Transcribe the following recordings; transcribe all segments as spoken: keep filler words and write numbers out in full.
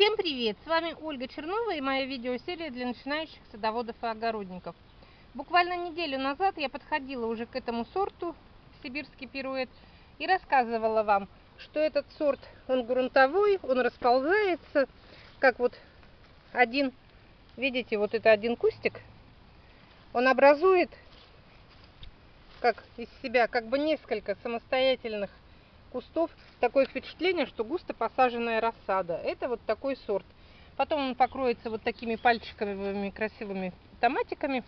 Всем привет! С вами Ольга Чернова и моя видеосерия для начинающих садоводов и огородников. Буквально неделю назад я подходила уже к этому сорту, сибирский пируэт, и рассказывала вам, что этот сорт, он грунтовой, он расползается, как вот один, видите, вот это один кустик, он образует как из себя как бы несколько самостоятельных кустов. Такое впечатление, что густо посаженная рассада. Это вот такой сорт. Потом он покроется вот такими пальчиковыми красивыми томатиками.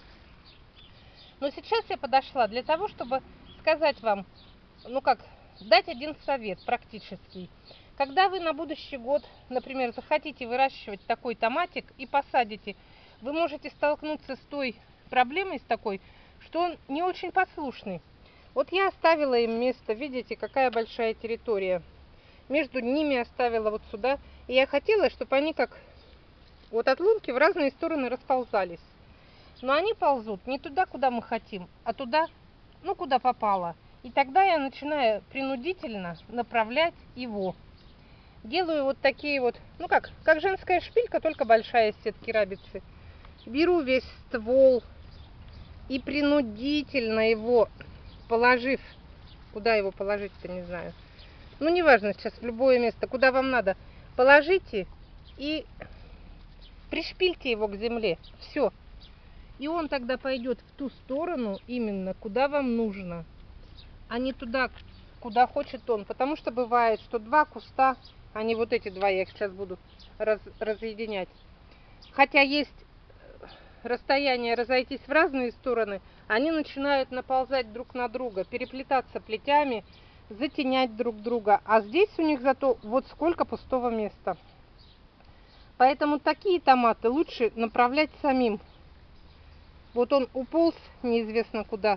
Но сейчас я подошла для того, чтобы сказать вам, ну как, дать один совет практический. Когда вы на будущий год, например, захотите выращивать такой томатик и посадите, вы можете столкнуться с той проблемой, с такой, что он не очень послушный. Вот я оставила им место, видите, какая большая территория. Между ними оставила вот сюда. И я хотела, чтобы они как вот от лунки в разные стороны расползались. Но они ползут не туда, куда мы хотим, а туда, ну, куда попало. И тогда я начинаю принудительно направлять его. Делаю вот такие вот, ну как, как женская шпилька, только большая из сетки рабицы. Беру весь ствол и принудительно его, положив, куда его положить-то, не знаю. Ну, неважно сейчас, в любое место, куда вам надо. Положите и пришпильте его к земле. Все. И он тогда пойдет в ту сторону именно, куда вам нужно, а не туда, куда хочет он. Потому что бывает, что два куста, а не вот эти два, я их сейчас буду раз, разъединять. Хотя есть расстояние разойтись в разные стороны, они начинают наползать друг на друга, переплетаться плетями, затенять друг друга. А здесь у них зато вот сколько пустого места. Поэтому такие томаты лучше направлять самим. Вот он уполз неизвестно куда.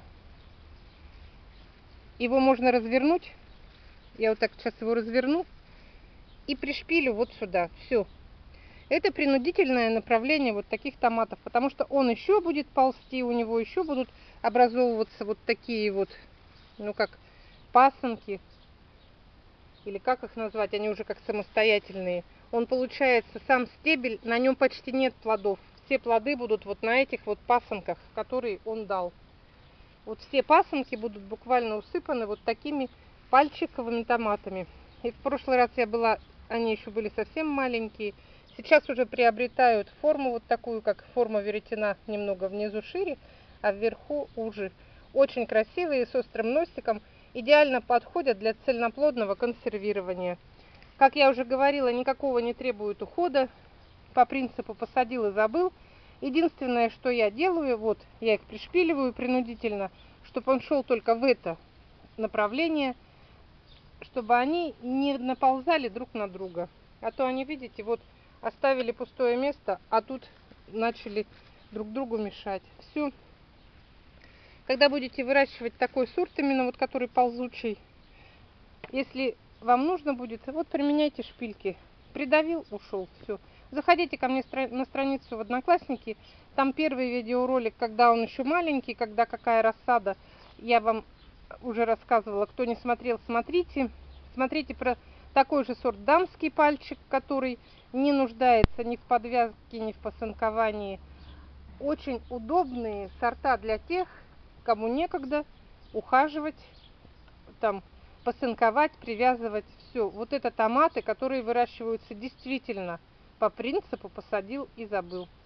Его можно развернуть. Я вот так сейчас его разверну и пришпилю вот сюда. Все. Это принудительное направление вот таких томатов, потому что он еще будет ползти, у него еще будут образовываться вот такие вот, ну как, пасынки, или как их назвать, они уже как самостоятельные. Он получается сам стебель, на нем почти нет плодов. Все плоды будут вот на этих вот пасынках, которые он дал. Вот все пасынки будут буквально усыпаны вот такими пальчиковыми томатами. И в прошлый раз я была, они еще были совсем маленькие. Сейчас уже приобретают форму вот такую, как форма веретена, немного внизу шире, а вверху уже. Очень красивые, с острым носиком. Идеально подходят для цельноплодного консервирования. Как я уже говорила, никакого не требует ухода. По принципу посадил и забыл. Единственное, что я делаю, вот я их пришпиливаю принудительно, чтобы он шел только в это направление, чтобы они не наползали друг на друга. А то они, видите, вот оставили пустое место, а тут начали друг другу мешать. Все. Когда будете выращивать такой сорт, именно вот который ползучий, если вам нужно будет, вот применяйте шпильки. Придавил, ушел, все. Заходите ко мне на страницу в Одноклассники. Там первый видеоролик, когда он еще маленький, когда какая рассада. Я вам уже рассказывала. Кто не смотрел, смотрите. Смотрите про такой же сорт дамский пальчик, который не нуждается ни в подвязке, ни в посынковании. Очень удобные сорта для тех, кому некогда ухаживать, там, посынковать, привязывать. Все. Вот это томаты, которые выращиваются действительно по принципу посадил и забыл.